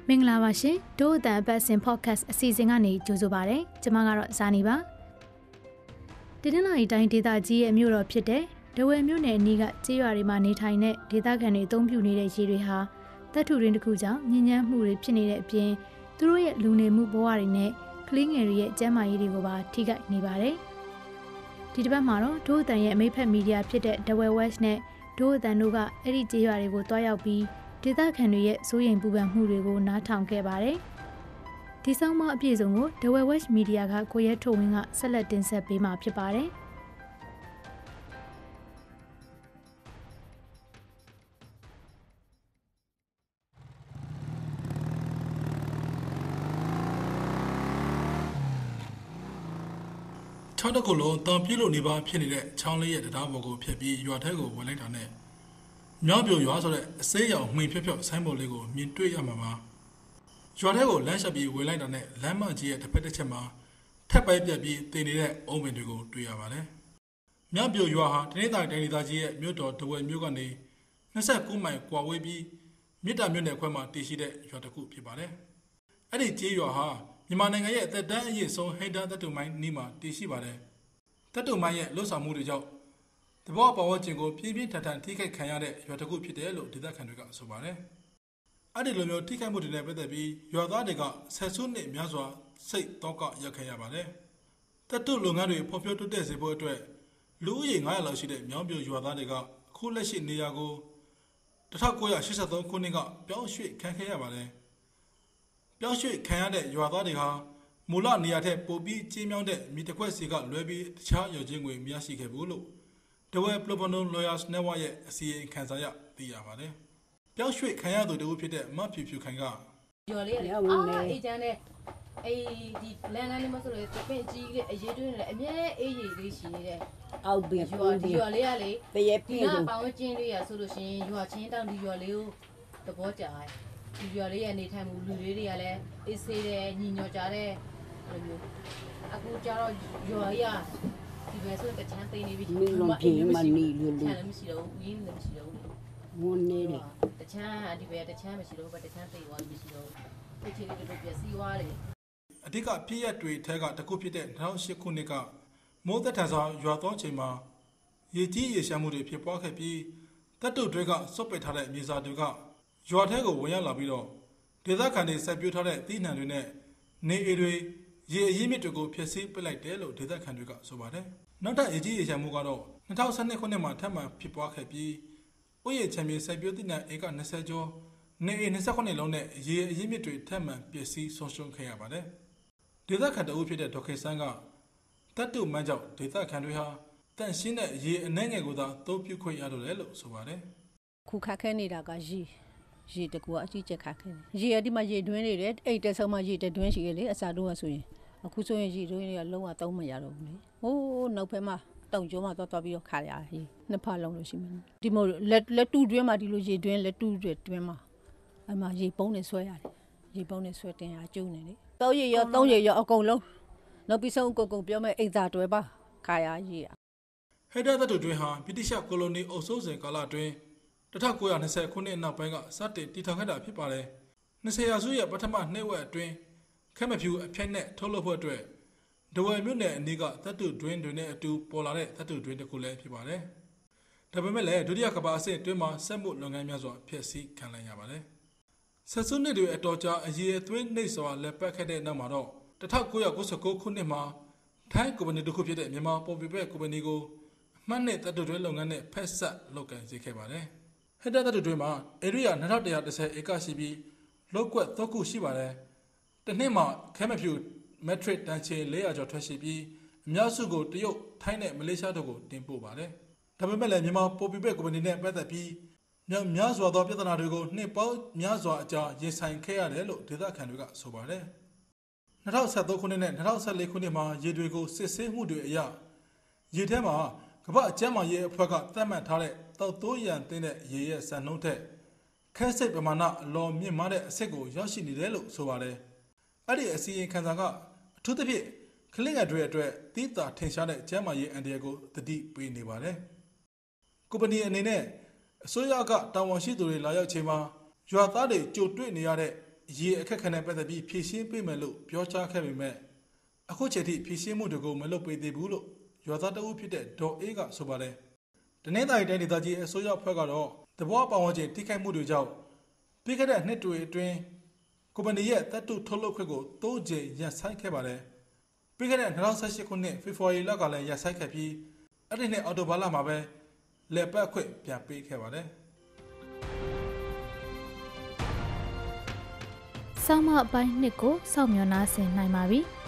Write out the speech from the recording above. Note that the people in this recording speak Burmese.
မင်္ဂလာပါရှင်ဒို့အတန်အပတ်စဉ် podcast အစီအစဉ်ကနေကြိုဆိုပါရစေကျွန်မကတော့ဇာနီပါတနင်္လာရီတိုင်းဒေသကြီးရဲ့မြို့တော်ဖြစ်တဲ့ဒဝယ်မြို့နယ်အနီးကကျေးရွာတွေမှာနေထိုင်တဲ့ဒေသခံတွေအသုံးပြုနေတဲ့ရေတွေဟာတပ်ထုရင်းတစ်ခုကြောင့်ညဉ့်ညမ်းမှုတွေဖြစ်နေတဲ့အပြင်သူတို့ရဲ့လူနေမှုဘဝတွေနဲ့ကလေးငယ်တွေရဲ့ကျန်းမာရေးတွေကိုပါထိခိုက်နေပါတယ်ဒီတစ်ပတ်မှာတော့ဒို့အတန်ရဲ့အမိတ်ဖက်မီဒီယာဖြစ်တဲ့ The West နဲ့ဒို့အတန်တို့ကအဲ့ဒီကျေးရွာတွေကိုတွားရောက်ပြီးဒေသခံတွေရဲ့စိုးရိမ်ပူပန်မှုတွေကိုနားထောင်ခဲ့ပါတယ်။ဒီဆောင်မအပြည့်စုံကို The West Media ကကိုရဲထုတ်ဝင်းကဆက်လက်တင်ဆက်ပေးမှာဖြစ်ပါတယ်။ချောင်းတစ်ခုလုံးတံပြည့်လို့နေပါဖြစ်နေတဲ့ချောင်းလေးရဲ့တရားပေါ်ကိုဖျက်ပြီးရွာထဲကိုဝင်လိုက်တာနဲ့မြောက်ပြိုရွာဆိုတဲ့အစေးရောင်မှိန်ဖြော့ဆိုင်းပေါ်လေးကိုမြင်တွေ့ရမှာပါရွာထဲကိုလမ်းလျှောက်ပြီးဝင်လိုက်တာနဲ့လမ်းမကြီးရဲ့တစ်ဖက်တစ်ချက်မှာထပ်ပိုင်းပြက်ပြီးတင်နေတဲ့အုံပင်တွေကိုတွေ့ရပါတယ်မြောက်ပြိုရွာဟာတနင်္သာရီတိုင်းဒေသကြီးရဲ့မြို့တော်ဒဝယ်မြို့ကနေ29မိုင်ကွာဝေးပြီးမြစ်တာမြို့နယ်ခွဲမှာတည်ရှိတဲ့ရွာတစ်ခုဖြစ်ပါတယ်အဲ့ဒီကျေးရွာဟာမြန်မာနိုင်ငံရဲ့အသက်တန်းအရည်ဆုံးဟိန္ဒာတပ်တုမိုင်းနီးမှာတည်ရှိပါတယ်တပ်တုမိုင်းရဲ့လှုပ်ဆောင်မှုတွေကြောင့်တဘောပဝချင်းကိုပြင်းပြင်းထန်ထန်ထိခိုက်ခံရတဲ့ရွာတစ်ခုဖြစ်တယ်လို့ဒေသခံတွေကဆိုပါတယ်။အဲ့ဒီလိုမျိုးထိခိုက်မှုတွေနဲ့ပတ်သက်ပြီးရွာသားတွေကဆက်စုနှစ်များစွာစိတ်တော့ကရက်ခဲ့ရပါတယ်။တပ်တုလုပ်ငန်းတွေဖော်ပြတိုးတက်စေဖို့အတွက်လူဦးရေ900လောက်ရှိတဲ့မြောင်းပြိုရွာသားတွေကအခုလက်ရှိနေရာကို1983ခုနှစ်ကပြောင်းရွှေ့ခံခဲ့ရပါတယ်။ပြောင်းရွှေ့ခံရတဲ့ရွာသားတွေဟာမူလနေရာထက်ပိုပြီးကြီးမြောင်းတဲ့မြေတစ်ခွက်စီကလွဲပြီးတခြားရုပ်ချင်းတွေမရရှိခဲ့ဘူးလို့ဒဝဲပလိုပနိုလော်ယာစ်နယ်ဝါရဲ့အစီရင်ခံစာရသိရပါတယ်။ပြောင်းရွှေ့ခံရသူတို့ဖြစ်တဲ့မဖြူဖြူခိုင်ကကျော်လေးအေးချမ်းတဲ့အေးဒီလန်လေးမဆိုလို့ပင့်ကြီးလေးအရေးတွင်းနေတယ်အမြဲအေးရည်လေးရှိနေတဲ့အောက်ပြင်ရွာကလေတရေပြည့်စုံပေါင်းကျင်းလေးရဆိုလို့ရှိရင်ရွာချင်းတောင်ဒီရွာလေးကိုသဘောကျတယ်ဒီရွာလေးရဲ့နေထိုင်မှုလူလေးတွေကလည်းအေးဆေးတယ်ညီညွတ်ကြတဲ့လိုမျိုးအခုကျတော့ရွာရဒီဘက်ဆိုတချမ်းသိနေပြီမင်းလုံးပြေးမနီလို့ချမ်းလည်းမရှိတော့ဘူးရင်းလည်းမရှိတော့ဘူးမွန်းနေတယ်တချမ်းဒီဘက်တချမ်းမရှိတော့ဘူးတချမ်းသိသွားမရှိတော့ဘူးဒီချီလေးတို့ပြစီသွားတယ်အဓိကပြည့်ရက်တွေထဲကတစ်ခုဖြစ်တဲ့2008ခုနှစ်ကမိုးသက်ထန်စွာရွာသွန်းချိန်မှာရေကြီးရေရှမ်းမှုတွေဖြစ်ပွားခဲ့ပြီးတပ်တုတွေကစွတ်ပစ်ထားတဲ့မြေစာတွေကရွာထဲကိုဝင်ရောက်လာပြီးတော့ဒေသခံတွေစိုက်ပျိုးထားတဲ့သီးနှံတွေနဲ့နေအိမ်တွေရေအရင်းမြစ်တွေကိုဖျက်ဆီးပစ်လိုက်တယ်လို့ဒေသခံတွေကဆိုပါတယ်။နောက်ထပ်ရေကြီးရေရှမ်းမှုကတော့2012ခုနှစ်မှာထပ်မံဖြစ်ပွားခဲ့ပြီးဥယျာဉ်ချမ်းမြေစိုက်ပျိုးသီးနှံဧက20ကျော်နေအိမ်29လုံးနဲ့ရေအရင်းမြစ်တွေထပ်မံပျက်စီးဆုံးရှုံးခဲ့ရပါတယ်။ဒေသခံတအုပ်ဖြစ်တဲ့ဒေါက်ခေဆန်းကတပ်တုမန်းကြောင့်ဒေသခံတွေဟာတန့်ရှင်းတဲ့ရေအနှဲငယ်ကိုသာသုံးပြုခွင့်ရတော့တယ်လို့ဆိုပါတယ်။ခုခတ်ခဲနေတာကရေတကူအကြီးကျက်ခတ်ခဲရေအဒီမှာရေတွင်းနေတယ်အိတ်တက်ဆုံးမှရေတက်တွင်းရှိရလေအစာတော့ဆိုရင်အခုဆိုရင်ရေတွင်းတွေကလုံးဝသုံးမရတော့ဘူးလေဟိုးနောက်ဖက်မှာတုံကျုံးမှာသွားပြီးတော့ခါရတယ်နှစ်ဖက်လုံးလို့ရှိမယ်ဒီမို့လက်တူတွင်းမှာဒီလိုရေတွင်းလက်တူတွင်းမှာအမှရေပုံးနေဆွဲရတယ်ရေပုံးနေဆွဲတင်ရကျုံနေလေ3ရေရောအကုန်လုံးနောက်ပြီးဆုံးအကုန်ပြောမဲ့အိတ်သာတွဲပါခါရရေဟဲဒါတပ်တို့တွင်းဟာဗြိတိရှကိုလိုနီအုပ်စိုးစဉ်ကာလအတွင်း1920ခုနှစ်နောက်ပိုင်းကစတင်တည်ထောင်ခဲ့တာဖြစ်ပါတယ်20ရာစုရဲ့ပထမနှစ်ဝက်အတွင်းခက်မဖြူအဖြိုက်နဲ့ထုတ်လုပ်ဖို့အတွက်ဒဝယ်မြို့နယ်အနီးကသတ္တုတွင်းတွေနဲ့အတူပေါ်လာတဲ့သတ္တုတွင်းတစ်ခုလည်းဖြစ်ပါတယ်။ဒါပေမဲ့လည်းဒုတိယကမ္ဘာအဆင့်အတွင်းမှာစက်မှုလုပ်ငန်းများစွာဖျက်ဆီးခံလိုက်ရပါတယ်။ဆက်စုနှစ်တွေအတော်ကြာအရေးအသွေးနှိပ်စွာလက်ပတ်ခဲ့တဲ့နောက်မှာတော့1999ခုနှစ်မှာထိုင်းကုမ္ပဏီတစ်ခုဖြစ်တဲ့မြန်မာပေါ်ပီပက်ကုမ္ပဏီကိုအမှတ်နဲ့သတ္တုတွင်းလုပ်ငန်းနဲ့ဖက်ဆက်လုပ်ကိုင်စေခဲ့ပါတယ်။ဟက်တာသတ္တုတွင်းမှာဧရိယာ2110ဧကရှိပြီးလောက်ကွက်3ခုရှိပါတယ်။တစ်နှစ်မှာခဲမဖြူမက်ထရစ်တန်ချေ400ကျော်ထွက်ရှိပြီးအများစုကိုတရုတ်ထိုင်းနဲ့မလေးရှားတို့ကိုတင်ပို့ပါတယ်။ဒါပေမဲ့လည်းမြန်မာပေါ်ပီပက်ကုမ္ပဏီနဲ့ပတ်သက်ပြီးများစွာသောပြဿနာတွေကိုနှစ်ပေါင်းများစွာအကြာရင်ဆိုင်ခဲ့ရတယ်လို့ဒေသခံတွေကဆိုပါတယ်။2013ခုနှစ်နဲ့2014ခုနှစ်မှာရေတွေကိုစစ်ဆေးမှုတွေအရရေထဲမှာကမ္ဘာအကျန်းမာရေးအဖွဲ့ကသတ်မှတ်ထားတဲ့တောက်တိုးရန်တင်းတဲ့ရေရဲ့စံနှုန်းထက်ခဲစိတ်ပမာဏအလွန်မြင့်မားတဲ့အဆင့်ကိုရောက်ရှိနေတယ်လို့ဆိုပါတယ်။အဲ့ဒီအစီရင်ခံစာကအထူးသဖြင့်ကလစ်ငယ်တွေအတွက်တိတာထင်ရှားတဲ့ကျန်းမာရေးအန်ဒီယကိုတတိပေးနေပါတယ်။ကုမ္ပဏီအနေနဲ့အစိုးရကတာဝန်ရှိသူတွေလာရောက်ချိန်မှာရွာသားတွေကြိုတွေ့နေရတဲ့ရေအခက်ခဏပတ်သက်ပြီးဖြည့်ရှင်းပေးမယ်လို့ပြောကြားခဲ့ပေမဲ့အခုချိန်ထိဖြည့်ရှင်းမှုတွေကိုမလုပ်ပေးသေးဘူးလို့ရွာသားတအုပ်ဖြစ်တဲ့ဒေါ်အေးကဆိုပါတယ်။တနင်္သာရီတိုင်းဒေသကြီးအစိုးရအဖွဲ့ကတော့သဘောပတ်ဝန်းကျင်ထိခိုက်မှုတွေကြောင့်ပြီးခဲ့တဲ့နှစ်တွေအတွင်းကုမ္ပဏီရဲ့တပ်တုထုတ်လုပ်ခွင့်ကိုတိုးကျယ်ရပ်ဆိုင်းခဲ့ပါတယ်။ပြီးခဲ့တဲ့2018ခုနှစ်ဖေဖော်ဝါရီလကလည်းရပ်ဆိုင်းခဲ့ပြီးအဲ့ဒီနှစ်အောက်တိုဘာလမှာပဲလက်ပတ်ခွင့်ပြန်ပေးခဲ့ပါတယ်။ဆောင်းမအပိုင်းနှစ်ကိုစောင့်မျှော်နှားဆင်နိုင်ပါပြီ။